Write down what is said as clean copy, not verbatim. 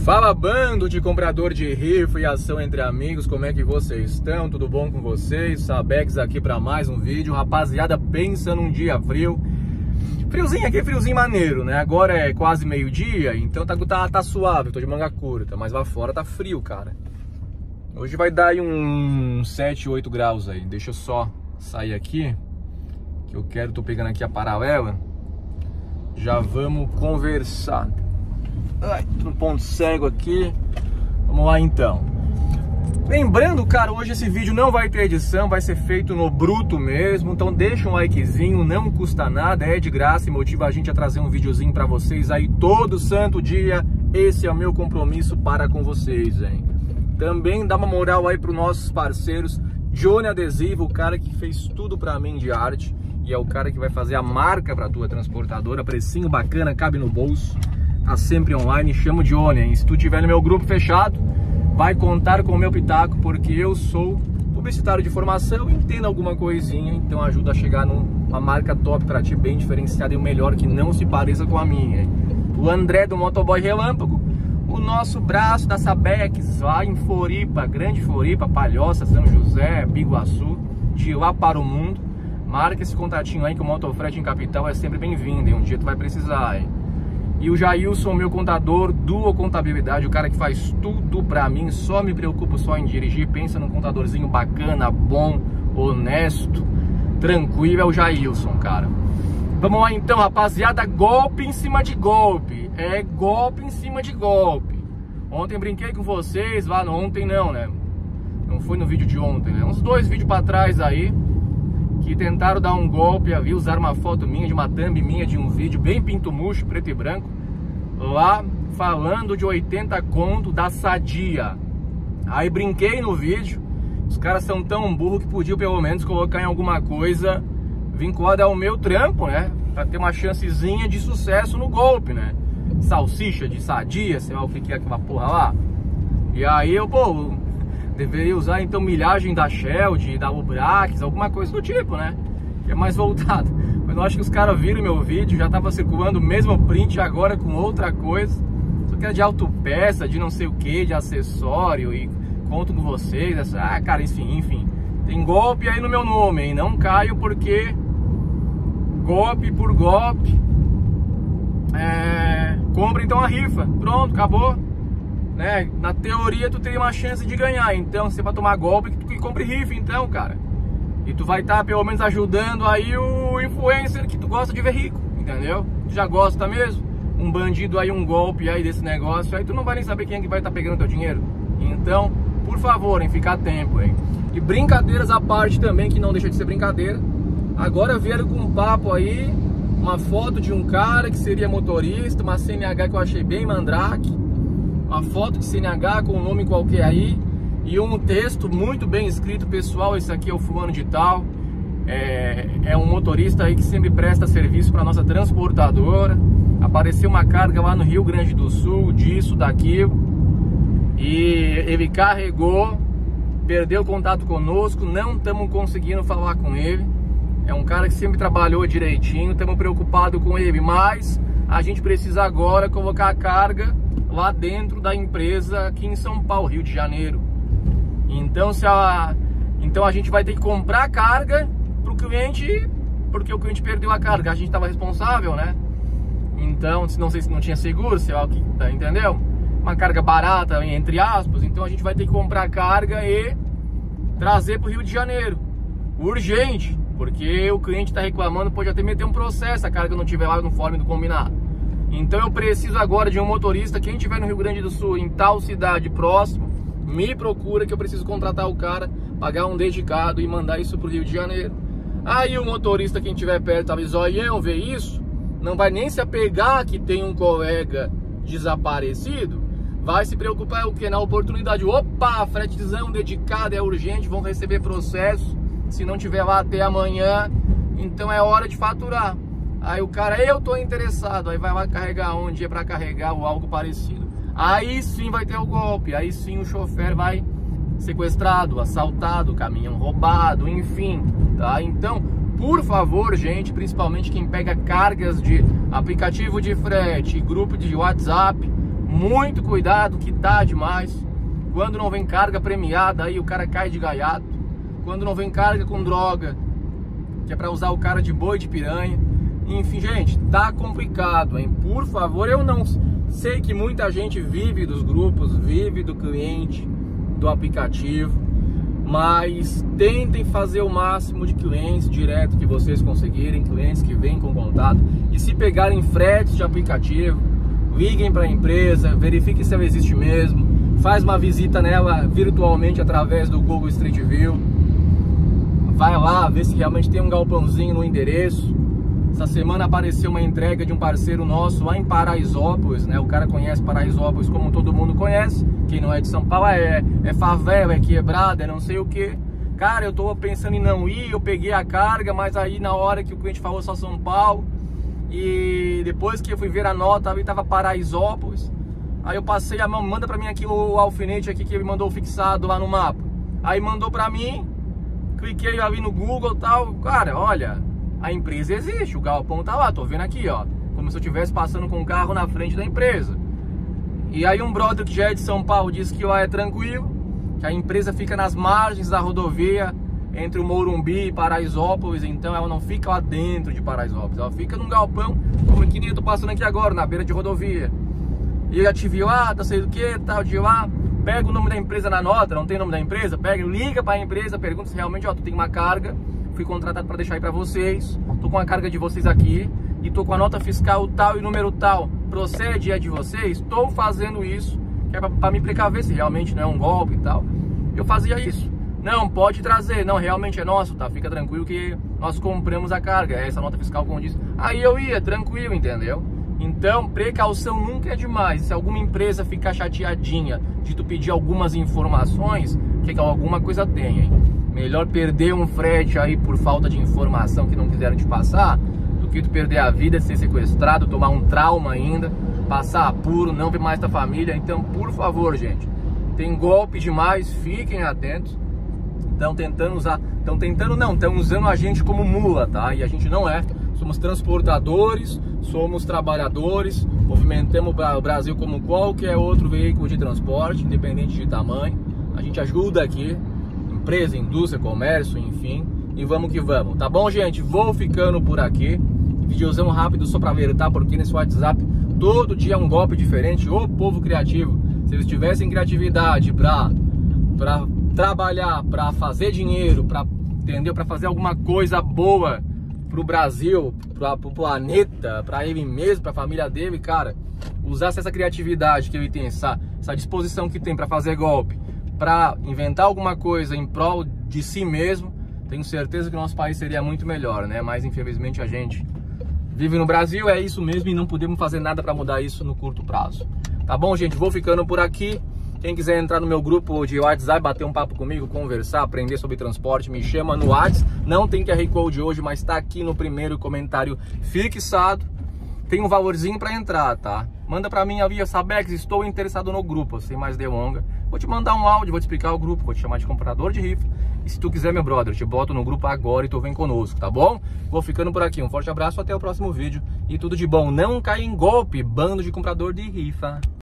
Fala, bando de comprador de rifa e ação entre amigos, como é que vocês estão? Tudo bom com vocês? Sabex aqui para mais um vídeo. Rapaziada, pensa num dia frio. Friozinho aqui, friozinho maneiro, né? Agora é quase meio-dia, então tá suave, tô de manga curta, mas lá fora tá frio, cara. Hoje vai dar aí uns 7, 8 graus aí. Deixa eu só sair aqui, que eu tô pegando aqui a paralela. Já vamos conversar. Ai, tô no ponto cego aqui. Vamos lá então. Lembrando, cara, hoje esse vídeo não vai ter edição, vai ser feito no bruto mesmo. Então deixa um likezinho, não custa nada, é de graça e motiva a gente a trazer um videozinho pra vocês aí todo santo dia. Esse é o meu compromisso para com vocês, hein? Também dá uma moral aí pros nossos parceiros. Johnny Adesivo, o cara que fez tudo pra mim de arte. E é o cara que vai fazer a marca pra tua transportadora. Precinho bacana, cabe no bolso. Tá sempre online, chama o Johnny, hein? Se tu tiver no meu grupo fechado, vai contar com o meu pitaco, porque eu sou publicitário de formação, entendo alguma coisinha, então ajuda a chegar numa marca top pra ti, bem diferenciada e o melhor, que não se pareça com a minha, hein? O André do Motoboy Relâmpago, o nosso braço da Sabex, lá em Floripa, Grande Floripa, Palhoça, São José, Biguaçu, de lá para o mundo. Marca esse contatinho aí que o motofrete em capital é sempre bem-vindo, hein? Um dia tu vai precisar, hein? E o Jailson, meu contador, Duo Contabilidade, o cara que faz tudo pra mim, só me preocupo só em dirigir, pensa num contadorzinho bacana, bom, honesto, tranquilo, é o Jailson, cara. Vamos lá então, rapaziada, golpe em cima de golpe, é golpe em cima de golpe. Ontem brinquei com vocês, lá no ontem não, né? Não foi no vídeo de ontem, né? Uns 2 vídeos pra trás aí, que tentaram dar um golpe, havia usar uma foto minha, de uma thumb minha, de um vídeo bem pinto murcho, preto e branco, lá falando de 80 conto da Sadia. Aí brinquei no vídeo, os caras são tão burros que podiam pelo menos colocar em alguma coisa vinculada ao meu trampo, né? Pra ter uma chancezinha de sucesso no golpe, né? Salsicha de Sadia, sei lá o que é aquela porra lá. E aí eu, pô, deveria usar então milhagem da Shell, da Lubrax, alguma coisa do tipo, né? Que é mais voltado. Mas eu acho que os caras viram meu vídeo, já tava circulando o mesmo print agora com outra coisa. Só que era de autopeça, de não sei o que, de acessório, e conto com vocês. Ah, cara, enfim. Tem golpe aí no meu nome, hein? Não caio porque golpe por golpe. Compra então a rifa. Pronto, acabou. Né? Na teoria tu teria uma chance de ganhar, então se vai tomar golpe, que compre rifa então, cara. E tu vai estar pelo menos ajudando aí o influencer que tu gosta de ver rico, entendeu? Tu já gosta mesmo? Um bandido aí, um golpe aí desse negócio, aí tu não vai nem saber quem é que vai estar pegando teu dinheiro. Então, por favor, hein, fica a tempo, hein. E brincadeiras à parte também, que não deixa de ser brincadeira. Agora vieram com um papo aí, uma foto de um cara que seria motorista, uma CNH que eu achei bem mandrake. Uma foto de CNH com um nome qualquer aí e um texto muito bem escrito: pessoal, esse aqui é o fulano de tal, é um motorista aí que sempre presta serviço para nossa transportadora. Apareceu uma carga lá no Rio Grande do Sul, disso, daquilo, e ele carregou, perdeu contato conosco, não estamos conseguindo falar com ele. É um cara que sempre trabalhou direitinho, estamos preocupados com ele, mas a gente precisa agora colocar a carga lá dentro da empresa aqui em São Paulo, Rio de Janeiro. Então a gente vai ter que comprar carga pro cliente, porque o cliente perdeu a carga, a gente estava responsável, né? Então, não sei se não tinha seguro, sei lá o que, tá, entendeu? Uma carga barata, entre aspas. Então a gente vai ter que comprar carga e trazer pro Rio de Janeiro. Urgente, porque o cliente está reclamando, pode até meter um processo se a carga não tiver lá no fórum do combinado. Então eu preciso agora de um motorista. Quem estiver no Rio Grande do Sul, em tal cidade próximo, me procura, que eu preciso contratar o cara, pagar um dedicado e mandar isso pro Rio de Janeiro. Aí o motorista, quem estiver perto, talvez olhão, ver isso, não vai nem se apegar que tem um colega desaparecido, vai se preocupar o que? Na oportunidade. Opa, fretezão dedicado, é urgente, vão receber processo, se não tiver lá até amanhã, então é hora de faturar. Aí o cara, eu tô interessado, aí vai lá carregar um dia para carregar ou algo parecido. Aí sim vai ter o golpe, aí sim o chofer vai sequestrado, assaltado, caminhão roubado, enfim, tá? Então, por favor, gente, principalmente quem pega cargas de aplicativo de frete, grupo de WhatsApp, muito cuidado, que tá demais. Quando não vem carga premiada, aí o cara cai de gaiato. Quando não vem carga com droga, que é pra usar o cara de boi de piranha. Enfim, gente, tá complicado, hein? Por favor, eu não sei que muita gente vive dos grupos, vive do cliente, do aplicativo, mas tentem fazer o máximo de clientes direto que vocês conseguirem, clientes que vêm com contato. E se pegarem fretes de aplicativo, liguem para a empresa, verifiquem se ela existe mesmo, faz uma visita nela virtualmente através do Google Street View, vai lá ver se realmente tem um galpãozinho no endereço. Essa semana apareceu uma entrega de um parceiro nosso lá em Paraisópolis, né? O cara conhece Paraisópolis como todo mundo conhece. Quem não é de São Paulo é favela, é quebrada, é não sei o que. Cara, eu tô pensando em não ir, eu peguei a carga, mas aí na hora que o cliente falou só São Paulo, e depois que eu fui ver a nota, ali tava Paraisópolis. Aí eu passei a mão, manda pra mim aqui o alfinete aqui que ele mandou fixado lá no mapa. Aí mandou pra mim, cliquei ali no Google e tal. Cara, olha, a empresa existe, o galpão tá lá, tô vendo aqui, ó, como se eu estivesse passando com um carro na frente da empresa. E aí um brother que já é de São Paulo disse que lá é tranquilo, que a empresa fica nas margens da rodovia entre o Morumbi e Paraisópolis, então ela não fica lá dentro de Paraisópolis, ela fica num galpão, como que nem eu tô passando aqui agora, na beira de rodovia. E eu já te vi lá, tá sei do que, tal, de lá, pega o nome da empresa na nota, não tem nome da empresa, pega, liga pra empresa, pergunta se realmente, ó, tu tem uma carga, fui contratado para deixar aí para vocês, tô com a carga de vocês aqui e tô com a nota fiscal tal e número tal, procede, é de vocês, estou fazendo isso, que é para me precaver se realmente não é um golpe e tal. Eu fazia isso, não, pode trazer, não, realmente é nosso, tá, fica tranquilo que nós compramos a carga, é essa nota fiscal como diz. Aí eu ia, tranquilo, entendeu? Então, precaução nunca é demais. Se alguma empresa ficar chateadinha de tu pedir algumas informações, que alguma coisa tem, hein? Melhor perder um frete aí por falta de informação que não quiseram te passar, do que tu perder a vida, ser sequestrado, tomar um trauma ainda, passar apuro, não ver mais tua família. Então, por favor, gente, tem golpe demais, fiquem atentos. Estão tentando usar, estão usando a gente como mula, tá? E a gente não é. Somos transportadores, somos trabalhadores, movimentamos o Brasil como qualquer outro veículo de transporte, independente de tamanho. A gente ajuda aqui, empresa, indústria, comércio, enfim, e vamos que vamos, tá bom, gente? Vou ficando por aqui, videozão rápido só pra alertar, porque nesse WhatsApp todo dia é um golpe diferente. Ô povo criativo, se eles tivessem criatividade pra trabalhar, pra fazer dinheiro, entendeu? Pra fazer alguma coisa boa pro Brasil, pro planeta, pra ele mesmo, pra família dele, cara, usasse essa criatividade que ele tem, essa disposição que tem pra fazer golpe, para inventar alguma coisa em prol de si mesmo, tenho certeza que o nosso país seria muito melhor, né? Mas infelizmente a gente vive no Brasil, é isso mesmo, e não podemos fazer nada para mudar isso no curto prazo. Tá bom, gente? Vou ficando por aqui. Quem quiser entrar no meu grupo de WhatsApp, bater um papo comigo, conversar, aprender sobre transporte, me chama no WhatsApp. Não tem QR Code hoje, mas tá aqui no primeiro comentário fixado. Tem um valorzinho para entrar, tá? Manda pra mim ali, Sabex, estou interessado no grupo, sem mais delonga. Vou te mandar um áudio, vou te explicar o grupo, vou te chamar de comprador de rifa. E se tu quiser, meu brother, eu te boto no grupo agora e tu vem conosco, tá bom? Vou ficando por aqui, um forte abraço, até o próximo vídeo. E tudo de bom, não caia em golpe, bando de comprador de rifa.